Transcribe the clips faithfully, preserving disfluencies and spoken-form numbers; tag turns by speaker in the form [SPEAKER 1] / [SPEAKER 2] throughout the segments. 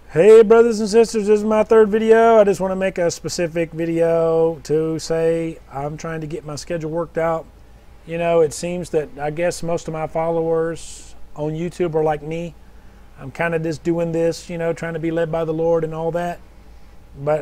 [SPEAKER 1] Hey brothers and sisters, this is my third video. I just want to make a specific video to say I'm trying to get my schedule worked out. You know, it seems that I guess most of my followers on YouTube are like me. I'm kind of just doing this, you know, trying to be led by the Lord and all that. But,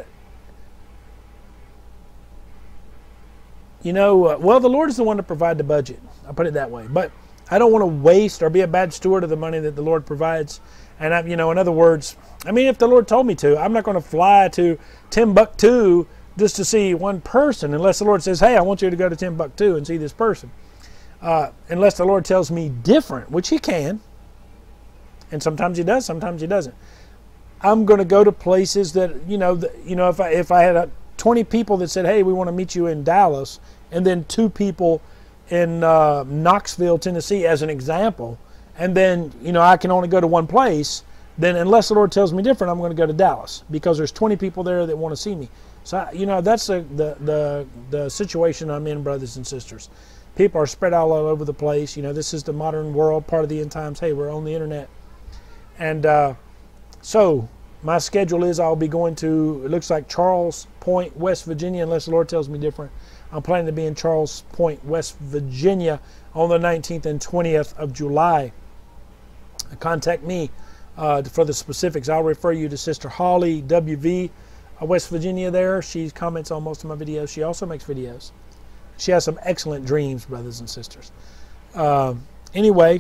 [SPEAKER 1] you know, uh, well, the Lord is the one to provide the budget. I'll put it that way. But I don't want to waste or be a bad steward of the money that the Lord provides. And, I, you know, in other words, I mean, if the Lord told me to, I'm not going to fly to Timbuktu just to see one person unless the Lord says, hey, I want you to go to Timbuktu and see this person. Uh, unless the Lord tells me different, which he can. And sometimes he does, sometimes he doesn't. I'm going to go to places that, you know, the, you know, if I, if I had a, twenty people that said, hey, we want to meet you in Dallas, and then two people in uh, Knoxville, Tennessee, as an example, and then, you know, I can only go to one place, then unless the Lord tells me different, I'm going to go to Dallas because there's twenty people there that want to see me. So, you know, that's the, the, the, the situation I'm in, brothers and sisters. People are spread all over the place. You know, this is the modern world, part of the end times. Hey, we're on the internet. And uh, so my schedule is I'll be going to, it looks like Charles Point, West Virginia, unless the Lord tells me different. I'm planning to be in Charles Point, West Virginia on the nineteenth and twentieth of July. Contact me uh, for the specifics. I'll refer you to Sister Holly W V, uh, West Virginia there. She comments on most of my videos. She also makes videos. She has some excellent dreams, brothers and sisters. Uh, anyway,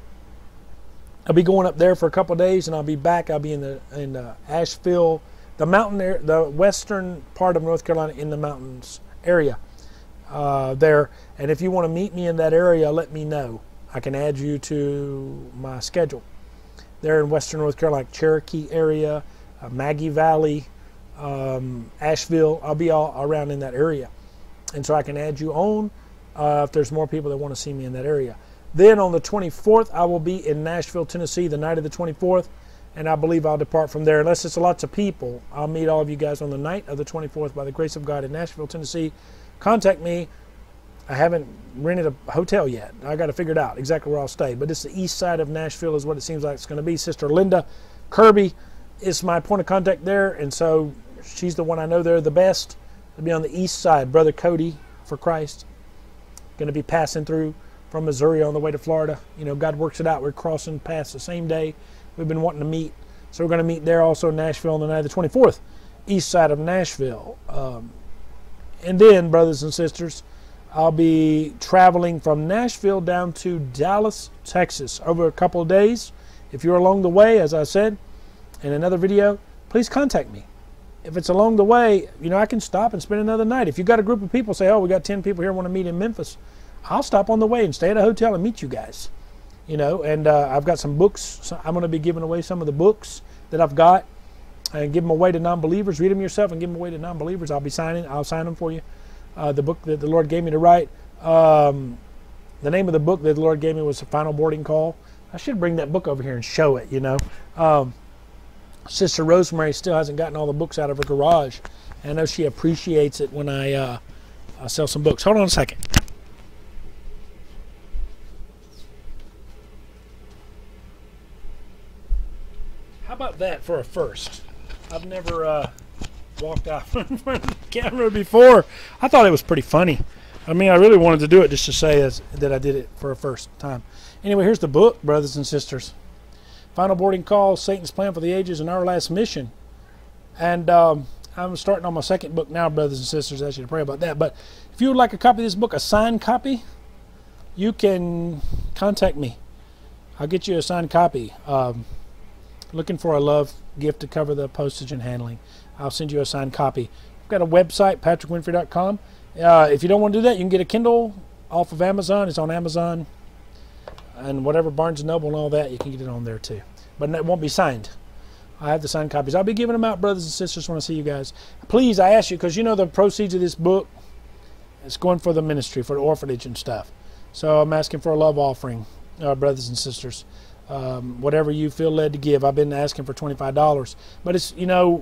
[SPEAKER 1] I'll be going up there for a couple of days, and I'll be back. I'll be in the in uh, Asheville, the mountain area, the western part of North Carolina, in the mountains area uh, there. And if you want to meet me in that area, let me know. I can add you to my schedule. There in western North Carolina, like Cherokee area, uh, Maggie Valley, um, Asheville. I'll be all around in that area. And so I can add you on uh, if there's more people that want to see me in that area. Then on the twenty-fourth, I will be in Nashville, Tennessee, the night of the twenty-fourth. And I believe I'll depart from there. Unless it's lots of people, I'll meet all of you guys on the night of the twenty-fourth by the grace of God in Nashville, Tennessee. Contact me. I haven't rented a hotel yet. I got to figure it out exactly where I'll stay. But it's the east side of Nashville is what it seems like it's going to be. Sister Linda Kirby is my point of contact there. And so she's the one I know there the best. It'll be on the east side. Brother Cody for Christ. Going to be passing through from Missouri on the way to Florida. You know, God works it out. We're crossing paths the same day. We've been wanting to meet. So we're going to meet there also in Nashville on the night of the twenty-fourth. East side of Nashville. Um, and then, brothers and sisters, I'll be traveling from Nashville down to Dallas, Texas over a couple of days. If you're along the way, as I said in another video, please contact me. If it's along the way, you know, I can stop and spend another night. If you've got a group of people say, oh, we got ten people here want to meet in Memphis, I'll stop on the way and stay at a hotel and meet you guys. You know, and uh, I've got some books. So I'm going to be giving away some of the books that I've got and give them away to non-believers. Read them yourself and give them away to non-believers. I'll be signing. I'll sign them for you. Uh, the book that the Lord gave me to write. Um, the name of the book that the Lord gave me was The Final Boarding Call. I should bring that book over here and show it, you know. Um, Sister Rosemary still hasn't gotten all the books out of her garage. And I know she appreciates it when I, uh, I sell some books. Hold on a second. How about that for a first? I've never uh, walked out in front of the camera before. I thought it was pretty funny. I mean, I really wanted to do it just to say as, that I did it for a first time. Anyway, here's the book, brothers and sisters. Final Boarding Call, Satan's Plan for the Ages, and Our Last Mission. And um, I'm starting on my second book now, brothers and sisters. I ask you to pray about that. But if you would like a copy of this book, a signed copy, you can contact me. I'll get you a signed copy. Um, looking for a love gift to cover the postage and handling. I'll send you a signed copy. I've got a website, patrick winfrey dot com. Uh, if you don't want to do that, you can get a Kindle off of Amazon. It's on Amazon. And whatever, Barnes and Noble and all that, you can get it on there too. But it won't be signed. I have the signed copies. I'll be giving them out, brothers and sisters, when I see you guys. Please, I ask you, because you know the proceeds of this book, it's going for the ministry, for the orphanage and stuff. So I'm asking for a love offering, uh, brothers and sisters. Um, whatever you feel led to give. I've been asking for twenty-five dollars. But it's, you know,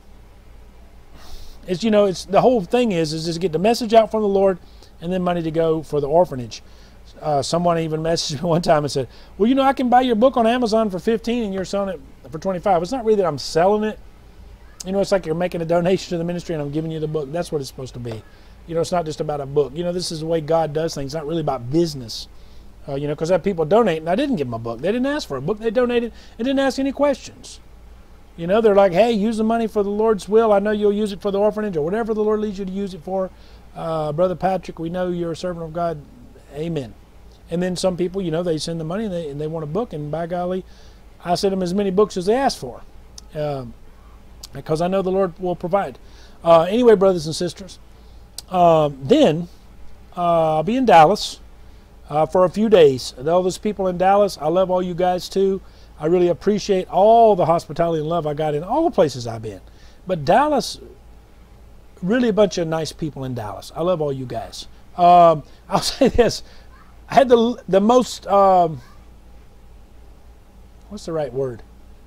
[SPEAKER 1] it's, you know, it's the whole thing is, is just get the message out from the Lord and then money to go for the orphanage. uh, someone even messaged me one time and said, well, you know, I can buy your book on Amazon for fifteen and you're selling it for twenty-five. It's not really that I'm selling it. You know, it's like you're making a donation to the ministry and I'm giving you the book. That's what it's supposed to be. You know, it's not just about a book. You know, this is the way God does things. It's not really about business. Uh, you know, because I have people donate and I didn't give them a book. They didn't ask for a book. They donated and didn't ask any questions. You know, they're like, hey, use the money for the Lord's will. I know you'll use it for the orphanage or whatever the Lord leads you to use it for. Uh, Brother Patrick, we know you're a servant of God. Amen. And then some people, you know, they send the money and they, and they want a book. And by golly, I send them as many books as they ask for. Um, because I know the Lord will provide. Uh, anyway, brothers and sisters, um, then uh, I'll be in Dallas uh, for a few days. And all those people in Dallas, I love all you guys too. I really appreciate all the hospitality and love I got in all the places I've been. But Dallas, really a bunch of nice people in Dallas. I love all you guys. Um, I'll say this. I had the, the most, um, what's the right word?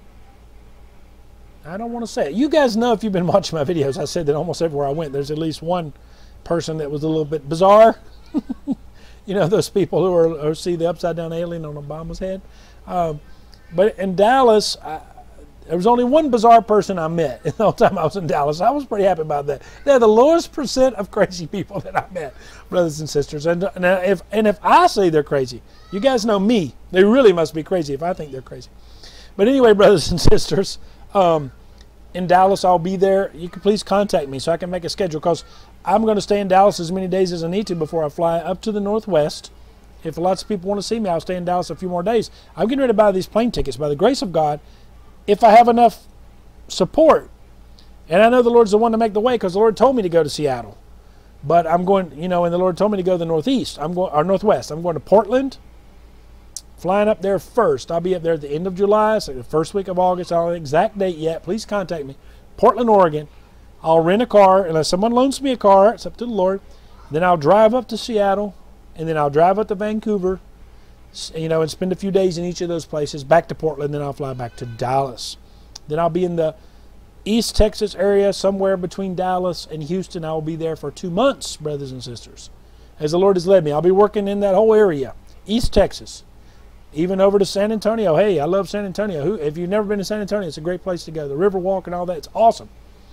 [SPEAKER 1] I don't want to say it. You guys know if you've been watching my videos, I said that almost everywhere I went, there's at least one person that was a little bit bizarre. You know, those people who, are, who see the upside down alien on Obama's head. Um, but in Dallas, I, there was only one bizarre person I met the whole time I was in Dallas. I was pretty happy about that. They're the lowest percent of crazy people that I met, brothers and sisters. And, and, if, and if I say they're crazy, you guys know me. They really must be crazy if I think they're crazy. But anyway, brothers and sisters, um, in Dallas, I'll be there. You can please contact me so I can make a schedule, because I'm going to stay in Dallas as many days as I need to before I fly up to the Northwest. If lots of people want to see me, I'll stay in Dallas a few more days. I'm getting ready to buy these plane tickets by the grace of God, if I have enough support. And I know the Lord's the one to make the way, because the Lord told me to go to Seattle. But I'm going, you know, and the Lord told me to go to the Northeast. I'm going, or Northwest. I'm going to Portland, flying up there first. I'll be up there at the end of July, so the first week of August. I don't know the exact date yet. Please contact me. Portland, Oregon. I'll rent a car, unless someone loans me a car. It's up to the Lord. Then I'll drive up to Seattle, and then I'll drive up to Vancouver, you know, and spend a few days in each of those places, back to Portland, then I'll fly back to Dallas. Then I'll be in the East Texas area, somewhere between Dallas and Houston. I will be there for two months, brothers and sisters, as the Lord has led me. I'll be working in that whole area, East Texas, even over to San Antonio. Hey, I love San Antonio. Who, if you've never been to San Antonio, it's a great place to go. The Riverwalk and all that, it's awesome.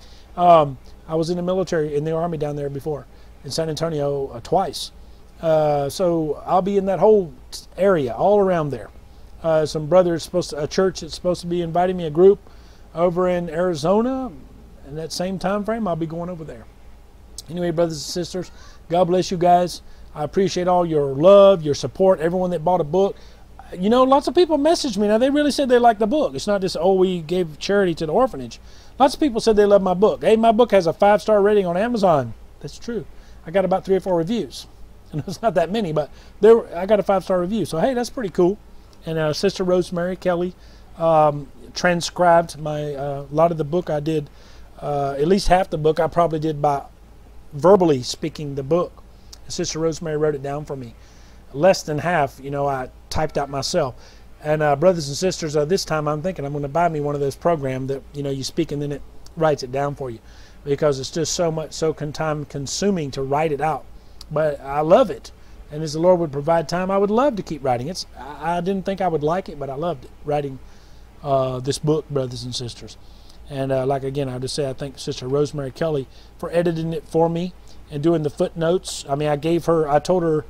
[SPEAKER 1] Um, I was in the military, in the Army down there before, in San Antonio uh, twice. Uh, so I'll be in that whole area, all around there. Uh, some brothers, supposed to, a church that's supposed to be inviting me, a group over in Arizona. In that same time frame, I'll be going over there. Anyway, brothers and sisters, God bless you guys. I appreciate all your love, your support, everyone that bought a book. You know, lots of people messaged me. Now, they really said they liked the book. It's not just, oh, we gave charity to the orphanage. Lots of people said they love my book. Hey, my book has a five-star rating on Amazon. That's true. I got about three or four reviews. And it's not that many, but there I got a five-star review. So, hey, that's pretty cool. And uh, Sister Rosemary Kelly um, transcribed my uh, a lot of the book I did. Uh, at least half the book I probably did by verbally speaking the book. And Sister Rosemary wrote it down for me. Less than half, you know, I typed out myself. And uh, brothers and sisters, uh, this time I'm thinking I'm going to buy me one of those programs that, you know, you speak and then it writes it down for you, because it's just so much, so con time consuming to write it out. But I love it. And as the Lord would provide time, I would love to keep writing. It's, I, I didn't think I would like it, but I loved it, writing uh, this book, brothers and sisters. And uh, like, again, I just say I thank Sister Rosemary Kelly for editing it for me and doing the footnotes. I mean, I gave her, I told her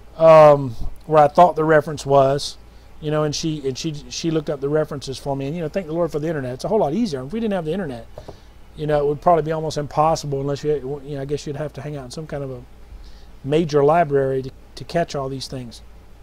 [SPEAKER 1] um, where I thought the reference was, you know, and she and she she looked up the references for me. And, you know, thank the Lord for the internet. It's a whole lot easier. If we didn't have the internet, you know, it would probably be almost impossible unless you, you know, I guess you'd have to hang out in some kind of a major library to, to catch all these things.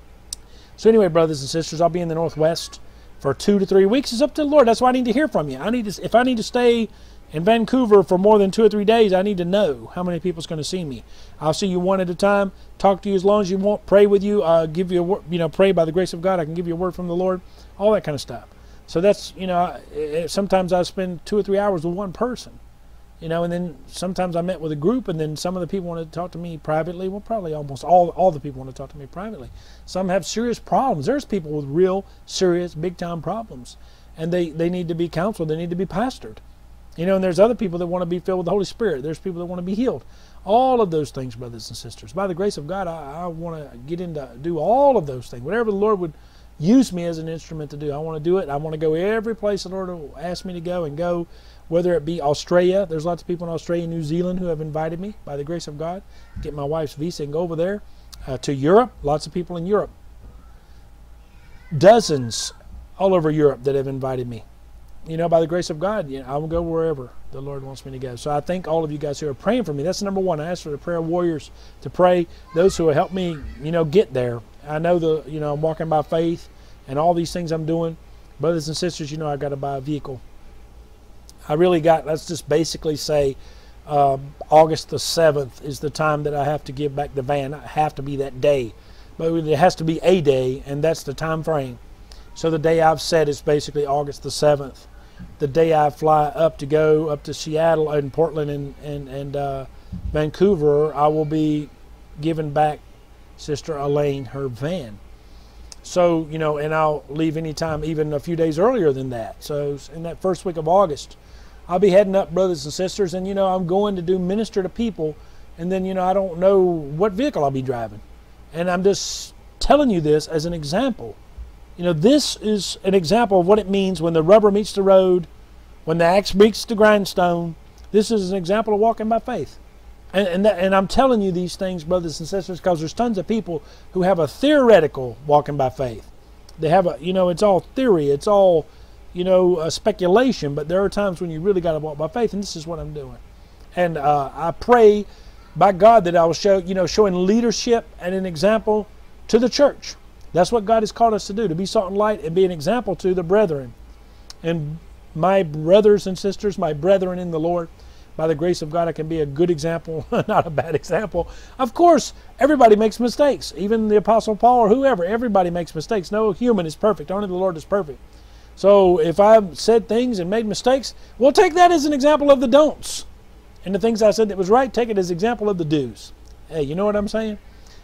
[SPEAKER 1] So anyway, brothers and sisters, I'll be in the Northwest for two to three weeks. It's up to the Lord. That's why I need to hear from you. I need to, if I need to stay in Vancouver for more than two or three days, I need to know how many people's going to see me. I'll see you one at a time, talk to you as long as you want, pray with you, uh, give you a word, you know, pray by the grace of God. I can give you a word from the Lord, all that kind of stuff. So that's, you know, sometimes I spend two or three hours with one person. You know, and then sometimes I met with a group, and then some of the people wanted to talk to me privately. Well, probably almost all all the people want to talk to me privately. Some have serious problems. There's people with real, serious, big-time problems, and they, they need to be counseled. They need to be pastored. You know, and there's other people that want to be filled with the Holy Spirit. There's people that want to be healed. All of those things, brothers and sisters. By the grace of God, I, I want to get into, do all of those things. Whatever the Lord would use me as an instrument to do, I want to do it. I want to go every place the Lord will ask me to go and go, whether it be Australia. There's lots of people in Australia and New Zealand who have invited me, by the grace of God, get my wife's visa and go over there. Uh, to Europe, lots of people in Europe. Dozens all over Europe that have invited me. You know, by the grace of God, you know, I will go wherever the Lord wants me to go. So I thank all of you guys who are praying for me. That's number one. I ask for the prayer warriors to pray, those who will help me, you know, get there. I know the, you know, I'm walking by faith and all these things I'm doing. Brothers and sisters, you know, I got to buy a vehicle. I really got, let's just basically say, uh, August the seventh is the time that I have to give back the van. I have to be that day. But it has to be a day, and that's the time frame. So the day I've set is basically August the seventh. The day I fly up to go up to Seattle and Portland and, and, and uh, Vancouver, I will be giving back Sister Elaine her van. So, you know, and I'll leave anytime, even a few days earlier than that. So in that first week of August, I'll be heading up, brothers and sisters, and, you know, I'm going to do minister to people, and then, you know, I don't know what vehicle I'll be driving. And I'm just telling you this as an example. You know, this is an example of what it means when the rubber meets the road, when the axe meets the grindstone. This is an example of walking by faith. And, and, that, and I'm telling you these things, brothers and sisters, because there's tons of people who have a theoretical walking by faith. They have a, you know, it's all theory. It's all, you know, uh, speculation. But there are times when you really got to walk by faith, and this is what I'm doing. And uh, I pray by God that I will show, you know, showing leadership and an example to the church. That's what God has called us to do, to be salt and light and be an example to the brethren. And my brothers and sisters, my brethren in the Lord, by the grace of God, I can be a good example, not a bad example. Of course, everybody makes mistakes. Even the Apostle Paul or whoever, everybody makes mistakes. No human is perfect. Only the Lord is perfect. So if I've said things and made mistakes, we'll take that as an example of the don'ts. And the things I said that was right, take it as an example of the do's. Hey, you know what I'm saying?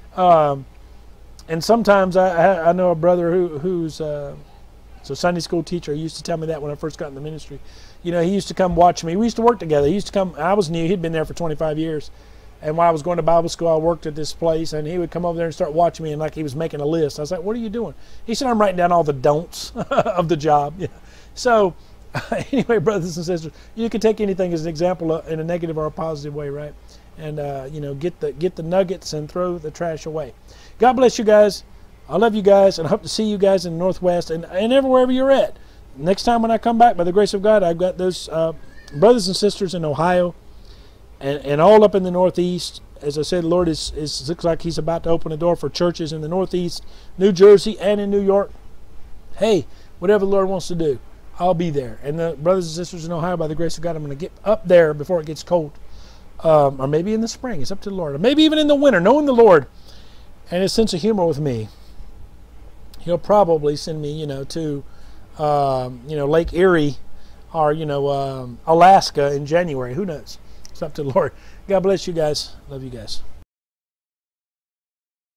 [SPEAKER 1] Um, and sometimes I, I know a brother who, who's uh, a Sunday school teacher. He used to tell me that when I first got in the ministry. You know, he used to come watch me. We used to work together. He used to come. I was new. He'd been there for twenty-five years. And while I was going to Bible school, I worked at this place. And he would come over there and start watching me, and like he was making a list. I was like, what are you doing? He said, I'm writing down all the don'ts of the job. Yeah. So anyway, brothers and sisters, you can take anything as an example in a negative or a positive way, right? And, uh, you know, get the, get the nuggets and throw the trash away. God bless you guys. I love you guys, and I hope to see you guys in the Northwest and, and everywhere you're at. Next time when I come back, by the grace of God, I've got those uh, brothers and sisters in Ohio and, and all up in the Northeast. As I said, the Lord is, is looks like He's about to open a door for churches in the Northeast, New Jersey, and in New York. Hey, whatever the Lord wants to do, I'll be there. And the brothers and sisters in Ohio, by the grace of God, I'm going to get up there before it gets cold. Um, or maybe in the spring. It's up to the Lord. Or maybe even in the winter, knowing the Lord and His sense of humor with me. He'll probably send me, you know, to, um, you know, Lake Erie or, you know, um, Alaska in January. Who knows? It's up to the Lord. God bless you guys. Love you guys.